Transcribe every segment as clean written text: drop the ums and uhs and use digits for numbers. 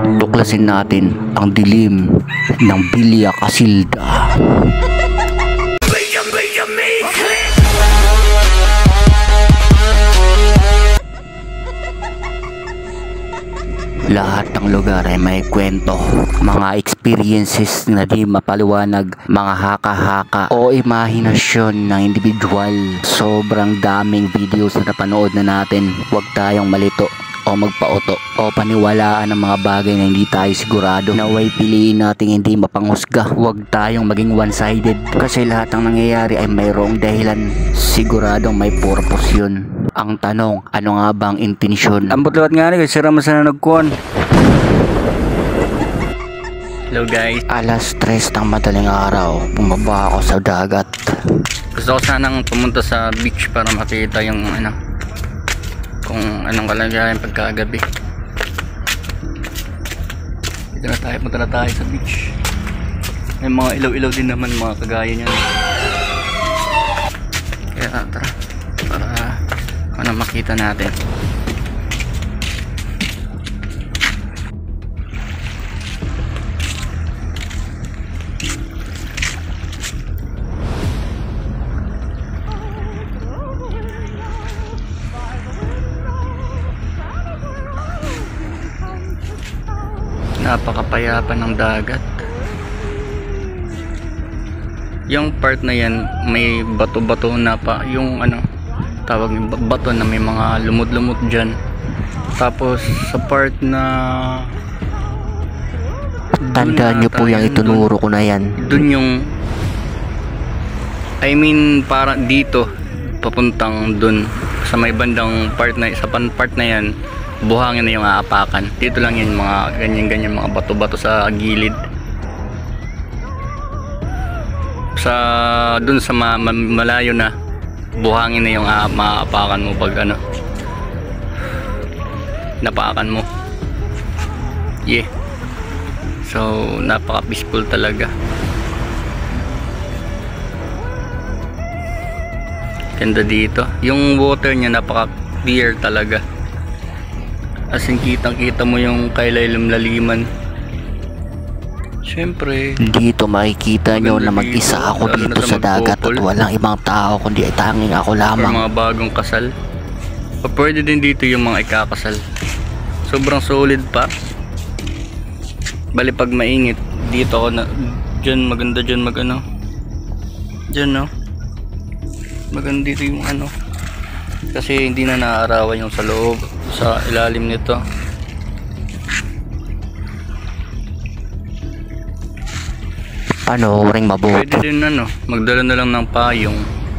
Tuklasin natin ang dilim ng Villa Casilda. Lahat ng lugar ay may kwento, mga experiences na di mapaliwanag, mga haka-haka o imahinasyon ng individual. Sobrang daming videos na napanood na natin. Huwag tayong malito o magpaoto o paniwalaan ng mga bagay na hindi tayo sigurado. Naway piliin nating hindi mapanghusga. Huwag tayong maging one-sided kasi lahat ng nangyayari ay mayroong dahilan. Siguradong may purpose yun. Ang tanong, ano nga ba ang intensyon? Ambot lewat nga rin, sira mo sana nagkuhan. Hello guys. Alas 3 ng madaling araw, bumaba ako sa dagat. Gusto ko sanang pumunta sa beach para makita yung kung anong kalagayan pagkagabi. Punta na tayo sa beach. May mga ilaw-ilaw din naman, mga kagaya niyan. Kaya tara, para ano makita natin. Napakapayapa ng dagat. Yung part na yan may bato-bato na pa, yung tawag yung bato na may mga lumot-lumot dyan. Tapos sa part na tandaan nyo po yung itunuro ko na yan. Dun yung para dito papuntang dun sa may bandang part na yan, buhangin na yung aapakan. Dito lang yung mga ganyan-ganyan mga bato-bato sa gilid. Dun sa malayo na, buhangin na yung maapakan mo pag napakan mo. Yeah. So, napaka-peaceful talaga. Ganda dito. Yung water niya napaka-clear talaga. As in, kitang-kita mo yung kailalim-laliman. Siyempre, dito makikita nyo na mag-isa ako dito sa dagat at walang ibang tao kundi ay tanging ako lamang. Mga bagong kasal. O pwede din dito yung mga ikakasal. Sobrang solid pa. Bali pag mainit, dito ako na, dyan maganda dyan dyan no. Maganda dito yung kasi hindi na naaarawan yung sa loob, sa ilalim nito. Panooring mabuti. Pwede din magdala na lang ng payong.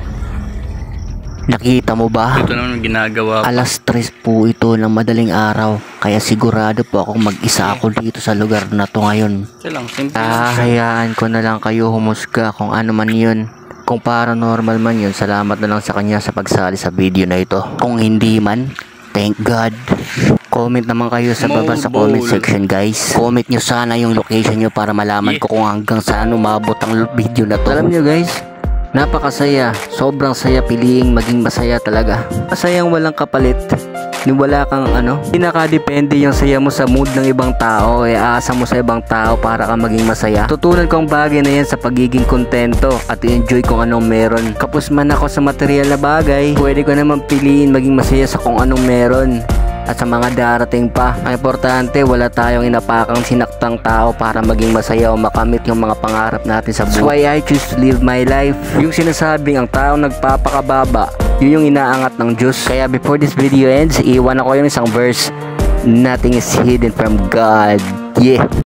Nakita mo ba? Ito naman ginagawa ko. Alas 3 po ito ng madaling araw. Kaya sigurado po akong mag-isa ako dito sa lugar na to ngayon. Hayaan ko na lang kayo humusga kung ano man yun. Kung paranormal man yun, salamat na lang sa kanya sa pagsali sa video na ito. Kung hindi man, thank God. Comment naman kayo sa baba sa comment section, guys. Comment nyo sana yung location nyo para malaman ko kung hanggang saan umabot ang video na to. Alam nyo guys, napakasaya. Sobrang saya, piliing maging masaya talaga. Masayang walang kapalit. Wala kang hindi nakadepende yung saya mo sa mood ng ibang tao. Aasa mo sa ibang tao para ka maging masaya. Tutunan ko ang bagay na yan sa pagiging kontento at enjoy kung anong meron. Kapos man ako sa material na bagay, pwede ko naman piliin maging masaya sa kung anong meron at sa mga darating pa. Ang importante, wala tayong inapakang sinaktang tao para maging masaya o makamit yung mga pangarap natin sa buhay. That's why I choose to live my life. Yung sinasabing ang taong nagpapakababa, yun yung inaangat ng Diyos. Kaya before this video ends, iwan ako yung isang verse. Nothing is hidden from God. Yeah.